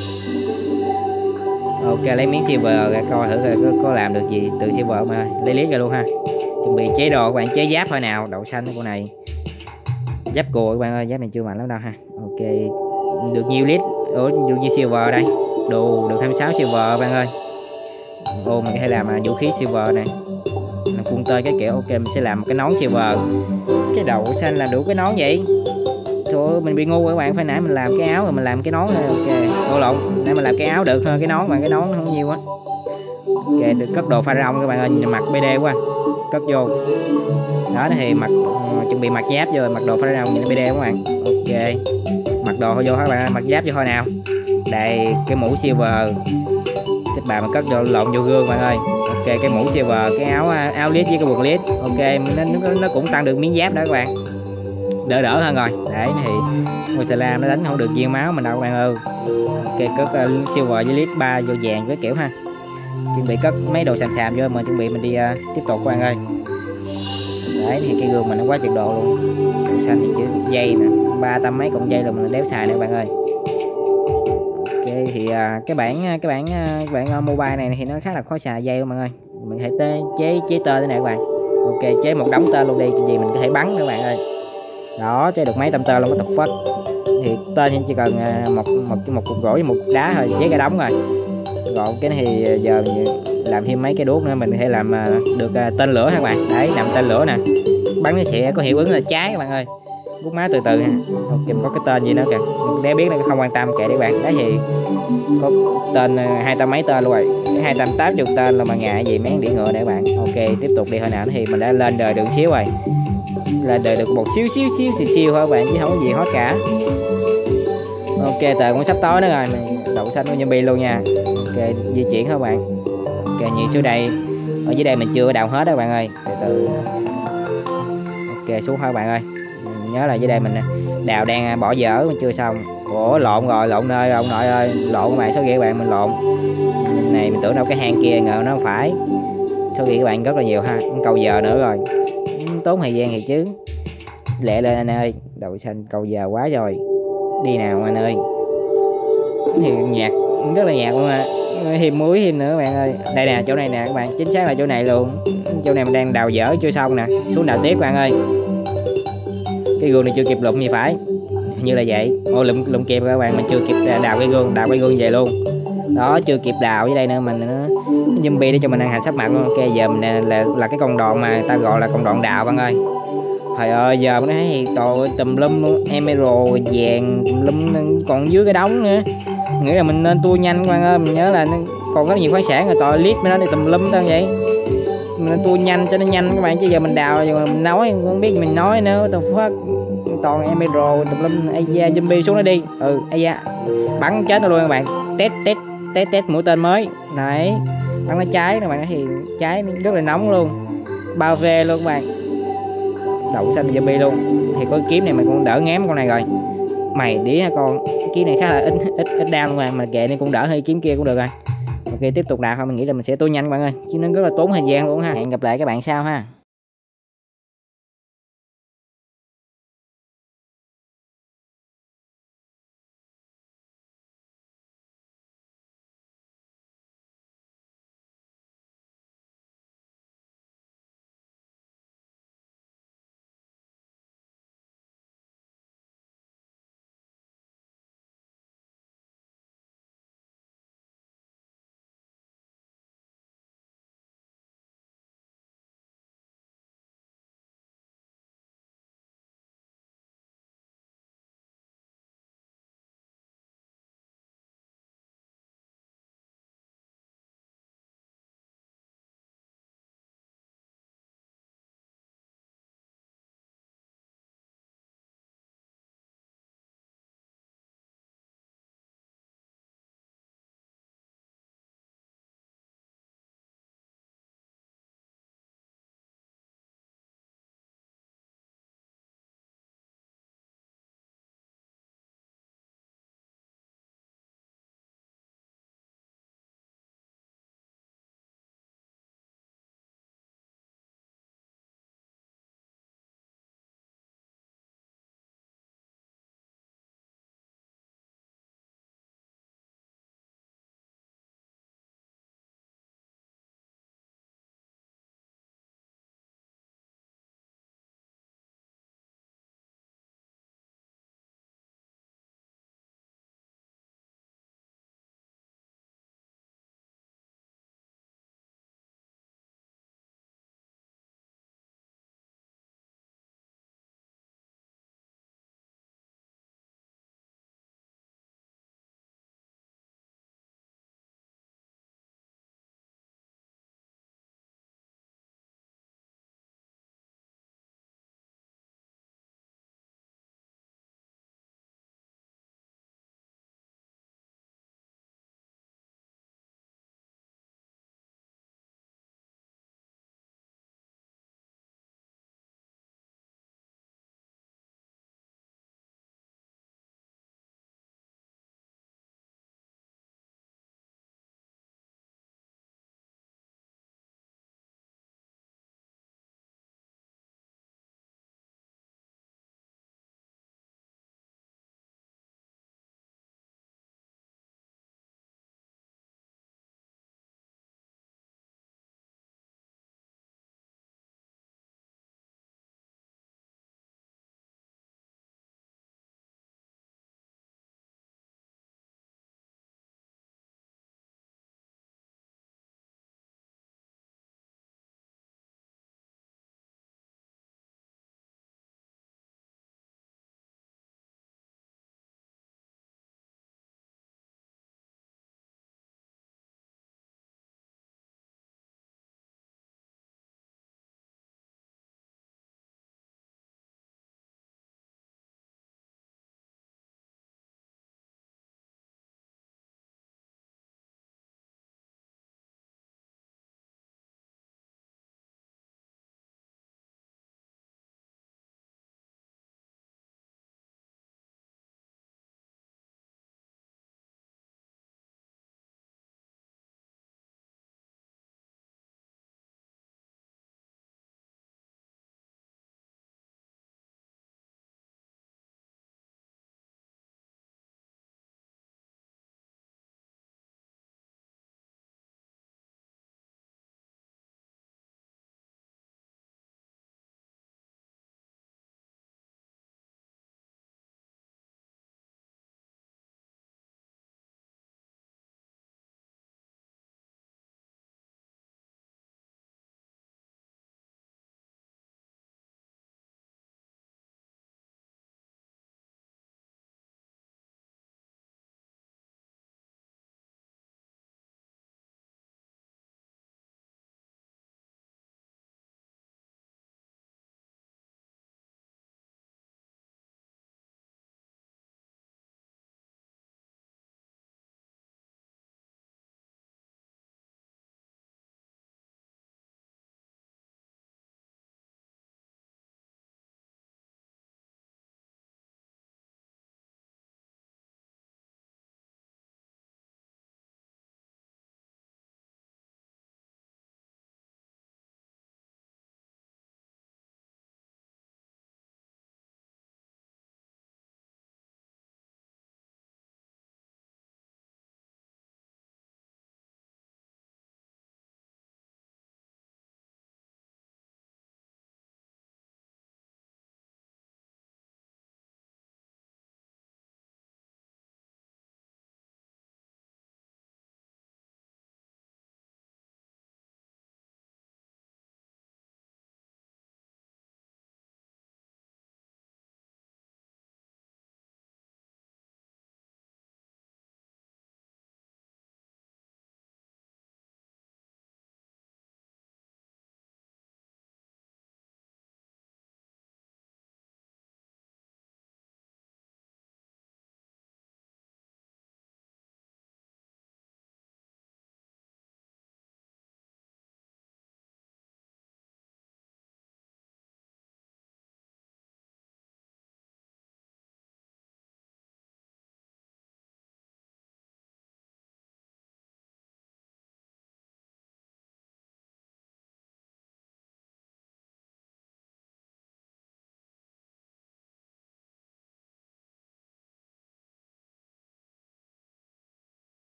Ok lấy miếng silver ra coi thử có, có làm được gì từ silver mà lấy lít ra luôn ha. Chuẩn bị chế đồ các bạn, chế giáp thôi nào. Đậu xanh của này giáp cùa các bạn ơi, giáp này chưa mạnh lắm đâu ha. Ok được nhiều lít. Ủa được như silver đây đồ được hai mươi sáu silver bạn ơi. Ô mình có thể làm vũ khí silver này, làm cung tên cái kiểu. Ok mình sẽ làm một cái nón silver. Cái đậu xanh làm đủ cái nón vậy. Thôi mình bị ngu các bạn, phải nãy mình làm cái áo rồi mình làm cái nón thôi. Ok ô lộn, nãy mình làm cái áo được hơn cái nón mà cái nón nó không nhiều á. Ok được cất đồ pha rong các bạn ơi, mặc bê đê quá cất vô đó thì mặc uh, chuẩn bị mặc giáp vô, mặc đồ pha rong nhìn bê đê các bạn. Ok mặc đồ thôi vô các bạn ơi, mặc giáp vô thôi nào. Đây cái mũ silver chắc bà mà cất vô lộn vô gương bạn ơi. Ok cái mũ silver, cái áo áo lít với cái quần lít. Ok nó, nó, nó cũng tăng được miếng giáp đó các bạn. đỡ đỡ hơn rồi. Đấy thì ngôi Sala nó đánh không được nhiều máu mình đâu các bạn ơi. Ok, cất uh, silver với lít ba vô vàng với kiểu ha, chuẩn bị cất mấy đồ xàm xàm vô mà chuẩn bị mình đi uh, tiếp tục các bạn ơi. Đấy thì cái gương mình nó quá tuyệt độ luôn, màu xanh thì chứ dây nè, ba trăm mấy cộng dây là mình đéo xài nữa các bạn ơi. Ok thì à, cái bản cái bản cái bản mobile này thì nó khá là khó xài dây luôn mọi người, mình hãy tế chế chế tên thế này các bạn. Ok, chế một đống tên luôn đi, cái gì mình có thể bắn nữa các bạn ơi. Đó, chế được mấy trăm tên luôn, có tập phất. Thì tên thì chỉ cần à, một một một cục gỗ với một cục đá thôi, chế cả đống rồi. Rồi cái này thì giờ làm thêm mấy cái đuốc nữa, mình có thể làm à, được à, tên lửa các bạn. Đấy, làm tên lửa nè, bắn nó sẽ có hiệu ứng là cháy các bạn ơi. Rút má từ từ ha. Ok, có cái tên gì nữa kìa, để biết là không quan tâm, kệ đi các bạn. Đấy thì có tên hai trăm mấy tên luôn rồi, hai trăm tám mươi tên là mà ngại gì mấy đĩa ngựa để các bạn. Ok, tiếp tục đi. Hồi nào thì mình đã lên đời được xíu rồi, lên đời được một xíu xíu xíu xíu, xíu thôi các bạn, chứ không có gì hot cả. Ok, trời cũng sắp tối nữa rồi, mình đậu xanh của zombie luôn nha. Ok, di chuyển thôi các bạn. Ok, nhìn xuống đây, ở dưới đây mình chưa đào hết đó các bạn ơi, từ từ. Ok, xuống thôi các bạn ơi, nhớ là dưới đây mình đào đang bỏ dở, mình chưa xong. Ủa lộn rồi, lộn nơi ông nội ơi, lộn các bạn, số ghê các bạn, mình lộn này, mình tưởng đâu cái hang kia, ngờ nó không phải. Số ghê các bạn rất là nhiều ha, câu giờ nữa rồi, tốn thời gian thì chứ. Lẹ lên anh ơi, đậu xanh câu giờ quá rồi, đi nào anh ơi. Thì nhạc rất là nhạc luôn à, thêm muối thêm nữa các bạn ơi. Đây nè, chỗ này nè các bạn, chính xác là chỗ này luôn. Chỗ này mình đang đào dở chưa xong nè, xuống đào tiếp các bạn ơi. Cái gương này chưa kịp lụm gì phải, như là vậy. Ô, lụm lụm kịp các bạn, mình chưa kịp đào cái gương, đào cái gương về luôn. Đó, chưa kịp đào với đây nữa, mình nó zombie để cho mình ăn hành sắp mặt luôn. Ok, giờ mình là, là, là cái con đòn mà ta gọi là con đòn đào bạn ơi. Trời ơi, giờ mình thấy tội tùm lum luôn, emerald vàng tùm lum còn dưới cái đống nữa. Nghĩa là mình nên tua nhanh các bạn ơi, mình nhớ là còn có nhiều khoáng sản rồi, tội lít mới nó đi tùm lum tao vậy. Mình nên tua nhanh cho nó nhanh các bạn, chứ giờ mình đào giờ mình nói không biết mình nói nữa, tao phát toàn emerald tùm lum. Ây da, zombie xuống nó đi. Ừ, ây da, bắn chết nó luôn các bạn. Test test test test mũi tên mới này, bắn nó cháy các bạn, thì cháy rất là nóng luôn, bao ve luôn các bạn. Đậu xanh zombie luôn. Thì có kiếm này mình cũng đỡ ngém con này rồi, mày đĩa hả con. Kiếm này khá là ít ít ít đam luôn, mà mà kệ nên cũng đỡ hơi kiếm kia cũng được rồi. Ok, tiếp tục đào thôi, mình nghĩ là mình sẽ tối nhanh các bạn ơi, chứ nó rất là tốn thời gian luôn ha. Hẹn gặp lại các bạn sau ha.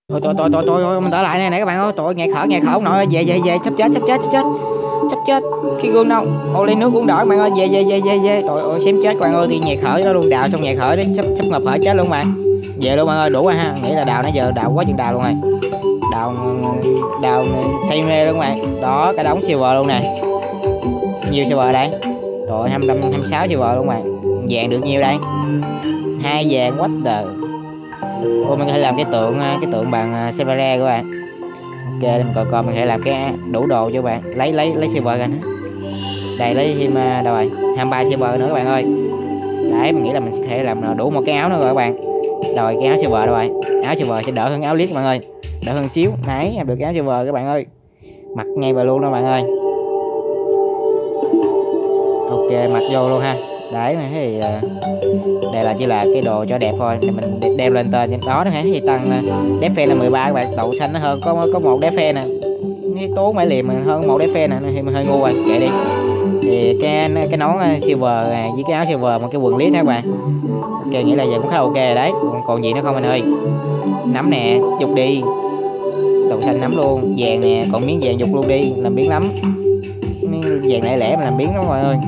Thôi thôi thôi thôi thôi mình đỡ lại này này các bạn ơi, tội nghẹt thở nghẹt thở không nổi, về về về sắp chết sắp chết sắp chết sắp chết cái gương đâu, ô ly nước uống đỡ các bạn ơi, về về về về về tội ơi xém chết các bạn ơi, thì nghẹt thở đó luôn, đào xong nghẹt thở đấy, sắp sắp ngập thở chết luôn bạn. Về luôn bạn ơi, đủ rồi ha, nghĩ là đào nãy giờ đào quá chừng đào luôn rồi, đào đào say mê luôn các bạn, đó cái đống silver luôn nè, nhiều silver đây, rồi hai mươi lăm hai mươi sáu silver luôn bạn, vàng được nhiêu đây, hai vàng what the. Ô mình có thể làm cái tượng cái tượng bằng silver các bạn. Ok mình coi coi mình có thể làm cái đủ đồ cho bạn, lấy lấy lấy silver ra nữa, đây lấy thêm đâu rồi hai mươi ba silver nữa các bạn ơi. Đấy mình nghĩ là mình có thể làm đủ một cái áo nữa rồi các bạn. Rồi cái áo silver đâu rồi, áo silver sẽ đỡ hơn áo liếc các bạn ơi, đỡ hơn xíu. Nãy em được cái áo silver các bạn ơi, mặc ngay vào luôn đó bạn ơi. Ok mặc vô luôn ha. Đấy thì đây là chỉ là cái đồ cho đẹp thôi, thì mình đem lên tên trên đó nó thì tăng đép phe là mười ba các bạn, đậu xanh nó hơn có có một đép phe nè, cái tố mãi liềm hơn một đép phe nè, thì mình hơi ngu rồi kệ đi. Thì cái cái nón silver với cái áo silver một cái quần lít các bạn. Ok nghĩa là giờ cũng khá ok rồi đấy, còn gì nữa không anh ơi. Nắm nè, dục đi, đậu xanh nắm luôn, vàng nè, còn miếng vàng dục luôn đi, làm biến lắm, vàng lẻ lẻ mà làm biến đó mọi ơi.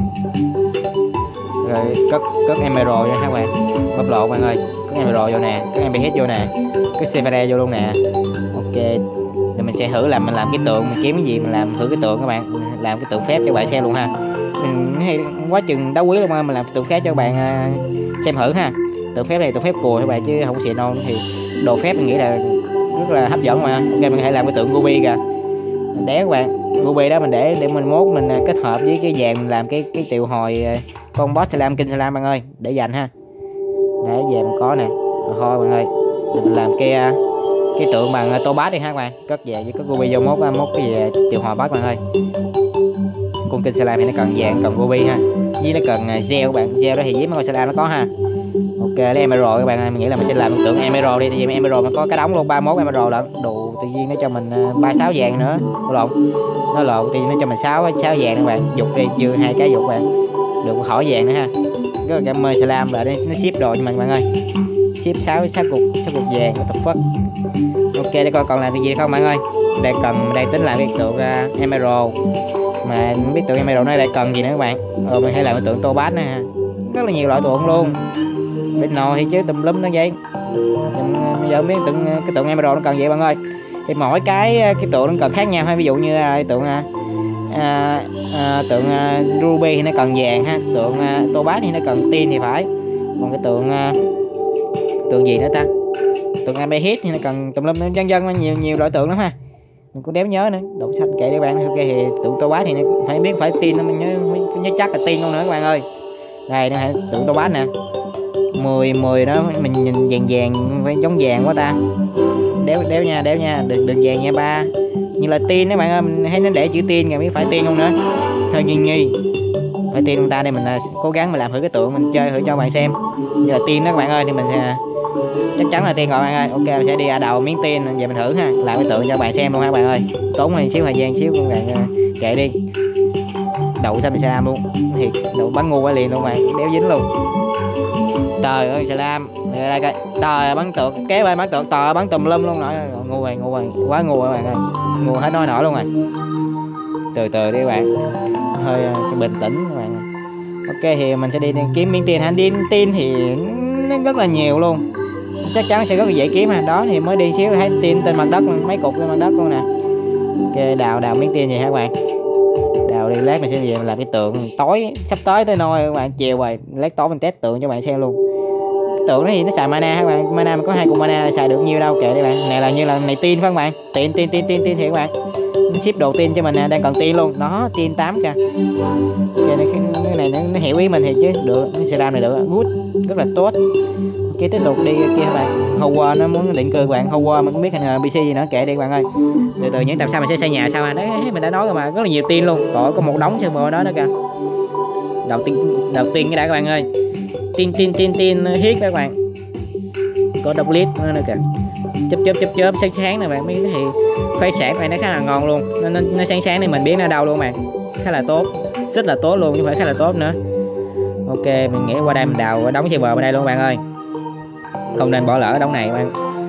Rồi cất cất emerald nha các bạn, bóc lộ bạn ơi, cất emerald vô nè, cất emerald vô nè, cất silver vô luôn nè. Ok thì mình sẽ thử làm mình làm cái tượng, mình kiếm cái gì mình làm thử cái tượng các bạn, mình làm cái tượng phép cho các bạn xem luôn ha. Mình hay quá chừng đá quý luôn mà mình làm tượng phép cho các bạn xem thử ha. Tượng phép này tượng phép cùi các bạn chứ không xịn đâu, thì đồ phép mình nghĩ là rất là hấp dẫn mà. Ok mình có thể làm cái tượng ruby kìa, đé các bạn, ruby đó mình để để mình mốt mình kết hợp với cái vàng mình làm cái cái triệu hồi con boss slam kinh slam bạn ơi, để dành ha. Để về mình có nè, thôi bạn ơi để mình làm cái cái tượng bằng tô bát đi ha các bạn, cất về với cất ruby vô mốt mốt cái gì triệu hồi boss bạn ơi. Con kinh slam thì nó cần vàng cần ruby ha, với nó cần gel các bạn, gel đó thì với mấy con slam nó có ha. Ok lấy emerald các bạn ơi, mình nghĩ là mình sẽ làm tượng emerald đi, tại vì emerald nó có cái đống luôn ba mươi mốt emerald lận, đủ tự nhiên nó cho mình ba mươi sáu vàng nữa, lộn nó lộn thì nó cho mình sáu sáu vàng các bạn, dục đi dư hai cái dục bạn, được một khỏi vàng nữa ha. Rất là cảm ơn Salam là nó ship đồ cho mình bạn ơi, ship sáu sáu cục sáu cục vàng của tập phất. Ok để coi còn làm cái gì không bạn ơi. Đây cần đây tính làm cái tượng uh, emerald, mà biết tượng emerald nó đây cần gì nữa các bạn. Ờ mình hay làm cái tượng tô bát nữa ha, rất là nhiều loại tượng luôn, bên nồi thì chứ tùm lum nó vậy. Bây giờ biết tượng cái tượng emerald nó cần vậy bạn ơi, thì mỗi cái cái tượng nó cần khác nhau ha. Ví dụ như uh, tượng uh, À, à, tượng à, ruby thì nó cần vàng ha, tượng à, tô bát thì nó cần tin thì phải, còn cái tượng à, tượng gì nữa ta, tượng amethyst thì nó cần tùm lum dân dân nhiều nhiều loại tượng lắm ha, mình cũng đéo nhớ nữa, đậu xanh kệ các bạn. Ok thì tượng tô bát thì nó phải biết phải tin, mình nhớ nhớ chắc là tin không nữa các bạn ơi. Đây nó hãy tượng tô bát nè, mười mười đó mình nhìn vàng vàng phải giống vàng quá ta, đéo đéo nha đéo nha, được được vàng nha ba, như là tin các bạn ơi, mình thấy nó để chữ tin kìa, biết phải tin không nữa, hơi nghi nghi phải tin không ta. Đây mình cố gắng mình làm thử cái tượng mình chơi thử cho bạn xem, như là tin đó các bạn ơi, thì mình chắc chắn là tin rồi bạn ơi. Ok mình sẽ đi à đầu miếng tin về mình thử ha, làm cái tượng cho bạn xem luôn ha các bạn ơi, tốn hơi xíu thời gian xíu các bạn, kệ đi. Đậu xanh mình sẽ làm luôn, thì đậu bắn ngu quá liền luôn bạn, đéo dính luôn. Trời ơi Salam đây coi, trời bắn tượng kế bên bắn tượng, trời bắn tùm lum luôn rồi, ngu rồi ngu rồi quá ngu rồi các bạn ơi, ngu hết nói nổi luôn rồi. Từ từ đi các bạn, hơi phải bình tĩnh các bạn. Ok thì mình sẽ đi kiếm miếng tiền ha, đi tin thì nó rất là nhiều luôn, chắc chắn sẽ rất là dễ kiếm ha. Đó thì mới đi xíu thấy tin trên mặt đất, mấy cục trên mặt đất luôn nè. Ok đào đào miếng tiền gì hả các bạn, đào đi, lát mình sẽ về mình làm cái tượng tối sắp tới tới nôi các bạn, chiều rồi lát tối mình test tượng cho bạn xem luôn. Cái tượng đó thì nó xài mana các bạn, mana mình có hai cục mana xài được nhiêu đâu, kệ đi bạn. Này là như là này tin phải không bạn, tiền tin tin tin tin thì các bạn, nó ship đồ tin cho mình nè, đang cần tin luôn đó, tin tám kìa. Ok cái này nó, nó hiểu ý mình thì chứ được, cái xe ram này được, good rất là tốt. Ok tiếp tục đi kia các bạn, Howard nó muốn định cư các bạn, Howard mình cũng biết hình pê xê gì nữa, kệ đi các bạn ơi. Từ từ những tập sau mình sẽ xây nhà sao à, đấy mình đã nói rồi mà, rất là nhiều tin luôn, rồi có một đống server đó nữa kìa. Đầu tiên đầu tiên cái đã các bạn ơi, tin tin tin tin hiết các bạn, có độc lít nữa kìa, chớp chớp chớp chớp sáng sáng này bạn, mấy cái thì khoai sản này nó khá là ngon luôn, nó, nó, nó sáng sáng này mình biết nó đâu luôn bạn, khá là tốt, rất là tốt luôn chứ không phải khá là tốt nữa. Ok mình nghĩ qua đây mình đào đóng server bên đây luôn bạn ơi, không nên bỏ lỡ đống này bạn.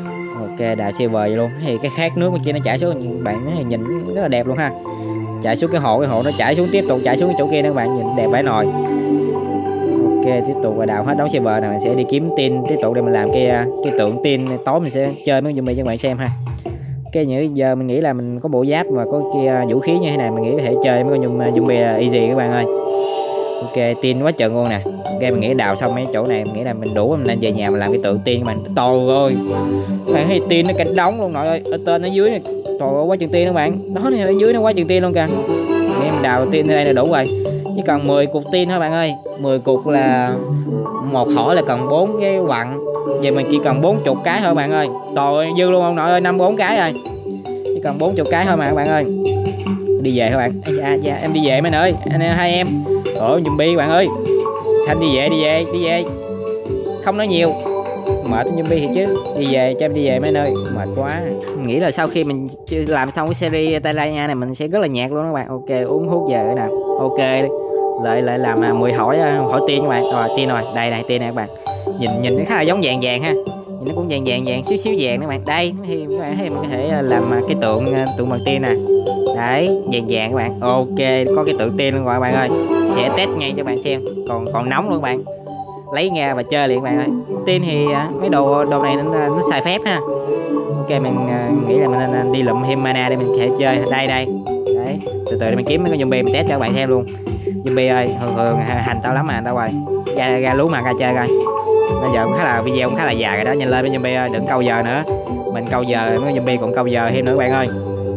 Ok, đào silver vậy luôn. Thì cái khát nước bên kia nó chảy xuống, bạn nó nhìn rất là đẹp luôn ha. Chảy xuống cái hồ, cái hồ nó chảy xuống tiếp tục chảy xuống cái chỗ kia nữa các bạn, nhìn đẹp vãi nồi. Ok, tiếp tục đào hết đống silver này, mình sẽ đi kiếm tin tiếp tục để mình làm cái cái tượng tin tối mình sẽ chơi mấy zombie cho các bạn xem ha. Cái như giờ mình nghĩ là mình có bộ giáp và có kia vũ khí như thế này, mình nghĩ có thể chơi mấy con zombie easy các bạn ơi. Ok, tin quá chừng luôn nè. Ok, mình nghĩ đào xong mấy chỗ này mình nghĩ là mình đủ, mình nên về nhà mình làm cái tượng tiên các bạn. Trời ơi, các bạn thấy tiên nó cánh đống luôn nội ơi, ở tên ở dưới này. Trời ơi, quá chừng tiên các bạn, đó này ở dưới nó quá chừng tiên luôn kìa. Nghĩ mình đào tiên ở đây là đủ rồi, chỉ cần mười cục tiên thôi bạn ơi. Mười cục là một hỏi là cần bốn cái quặng, vậy mình chỉ cần bốn chục cái thôi bạn ơi. Trời ơi, dư luôn ông nội ơi, năm bốn cái rồi, chỉ cần bốn chục cái thôi mà các bạn ơi. Đi về các bạn. Dạ dạ em đi về mấy ơi, anh hai em. Ủa zombie bạn ơi, xanh đi về đi về đi về, không nói nhiều, mệt zombie thì chứ. Đi về cho em đi về mấy ơi, mệt quá. Nghĩ là sau khi mình làm xong cái series Terraria này mình sẽ rất là nhạt luôn các bạn. Ok, uống thuốc về nè. Ok, lại lại làm mười hỏi hỏi tiên các bạn. Rồi tiên rồi, đây này tiên này các bạn, nhìn nhìn nó khá là giống vàng vàng ha, nhìn nó cũng vàng vàng vàng xíu xíu vàng các bạn. Đây thì các bạn thấy mình có thể làm cái tượng tượng bằng tiên nè, đấy vàng vàng các bạn. Ok, có cái tượng tiên luôn rồi các bạn ơi, sẽ test ngay cho bạn xem, còn còn nóng luôn các bạn, lấy ra và chơi liền các bạn ơi. Tiên thì mấy đồ đồ này nó, nó xài phép ha. Ok, mình nghĩ là mình nên đi lụm thêm mana để mình thể chơi. Đây đây đấy, từ từ để mình kiếm mấy con zombie mình test cho các bạn xem luôn. Zombie ơi, thường thường hành tao lắm mà đâu rồi, ra ra lú mà ra chơi coi. Bây giờ cũng khá là video cũng khá là dài rồi đó, nhanh lên mấy zombie ơi, đừng câu giờ nữa, mình câu giờ mấy zombie cũng câu giờ thêm nữa các bạn ơi.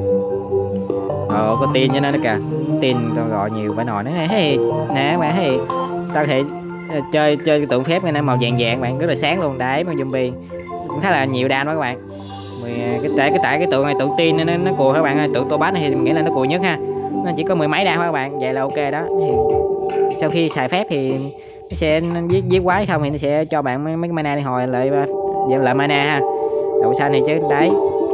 Ờ, có tin cho nó nữa kìa, tin tao gọi nhiều phải nồi nữa. Hey, nè các bạn thấy tao thể chơi chơi cái tượng phép này màu vàng vàng bạn, rất là sáng luôn. Đấy mấy zombie cũng khá là nhiều đam đó các bạn. Mười cái tại cái tại cái tượng này tượng tin nó nó cùi các bạn ơi, tượng tô bát thì mình nghĩ là nó cùi nhất ha, nó chỉ có mười mấy đam thôi các bạn, vậy là ok đó. Thì sau khi xài phép thì nó sẽ giết giết quái không thì nó sẽ cho bạn mấy, mấy cái mana đi hồi lại lại mana ha. Đậu xanh thì chứ đấy.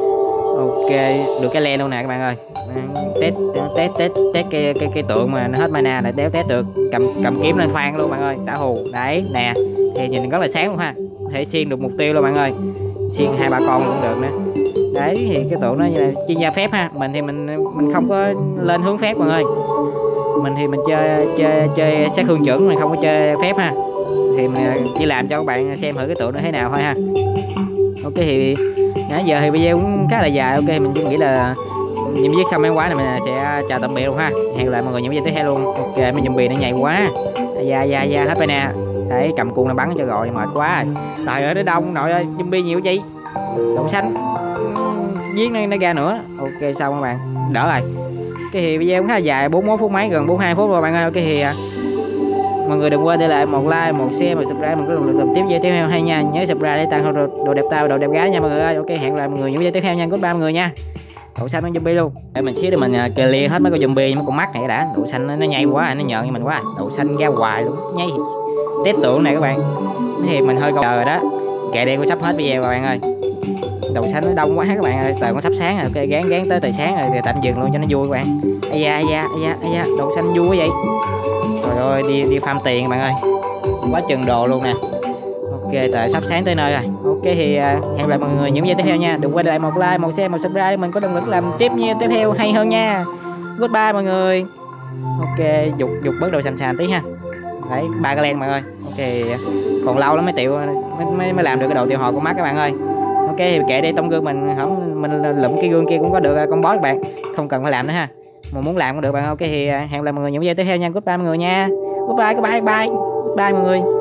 Ok, được cái len luôn nè các bạn ơi. Test test test test cái cái cái tượng mà nó hết mana lại test test được, cầm cầm kiếm lên phan luôn bạn ơi, đã hù. Đấy nè, thì nhìn rất là sáng luôn ha, thể xuyên được mục tiêu luôn bạn ơi, xuyên hai ba con cũng được nữa. Đấy thì cái tượng nó như là chuyên gia phép ha, mình thì mình mình không có lên hướng phép bạn ơi, mình thì mình chơi chơi chơi sát thương chuẩn, mình không có chơi phép ha, thì mình chỉ làm cho các bạn xem thử cái tượng nó thế nào thôi ha. Ok thì nãy giờ thì video cũng khá là dài. Ok, mình chỉ nghĩ là những viết xong mấy quái này mình sẽ chào tạm biệt luôn ha, hẹn lại mọi người những video tiếp theo luôn. Ok, mấy zombie nó nhảy quá, da da da hết nè, đấy cầm cung nó bắn cho gọi mệt quá. Trời ơi nó đông nội ơi, zombie nhiều chi, đậu xanh giết nó, nó ra nữa. Ok xong các bạn, đỡ rồi. Cái thì video cũng khá là dài, bốn mươi mốt phút mấy, gần bốn mươi hai phút rồi bạn ơi. Ok thì mọi người đừng quên để lại một like, một share, một subscribe, mình có động lực làm tiếp video tiếp theo hay nha. Nhớ subscribe để tăng đồ, đồ đẹp tao, đồ đẹp gái nha mọi người ơi. Ok, hẹn lại mọi người những video tiếp theo nha. Goodbye mọi người nha. Đậu xanh mấy zombie luôn. Để mình xíu để mình clear hết mấy con zombie, mấy con mắt này đã. Đậu xanh nó, nó nhây quá, nó nhợn như mình quá. Đậu xanh ra hoài luôn, nhây. Test tượng này các bạn. Thì mình hơi câu giờ rồi đó. Kệ đây cũng sắp hết video rồi bạn ơi. Đậu xanh nó đông quá các bạn ơi, trời cũng sắp sáng rồi. Ok, gán gán tới thời sáng rồi thì tạm dừng luôn cho nó vui các bạn. Ây da, ây da, ây da, ây da, đậu xanh vui quá vậy. Trời ơi, đi đi farm tiền các bạn ơi, quá chừng đồ luôn nè. Ok, tại sắp sáng tới nơi rồi. Ok thì uh, hẹn lại mọi người những video tiếp theo nha. Đừng quên để lại một like, một share, một subscribe để mình có động lực làm tiếp như tiếp theo hay hơn nha. Goodbye mọi người. Ok, dục dục bớt đồ xàm xàm tí ha. Đấy, ba cái len mọi người. Ok, còn lâu lắm mới tiểu mới, mới, mới làm được cái độ tiêu hồi của mắt các bạn ơi. Ok thì kệ đi, tông gương mình không mình lụm cái gương kia cũng có được con boss các bạn, không cần phải làm nữa ha, mà muốn làm cũng được bạn. Ok thì hẹn lại mọi người những video tiếp theo nha. Goodbye mọi người nha. Goodbye, goodbye, bye, bye mọi người.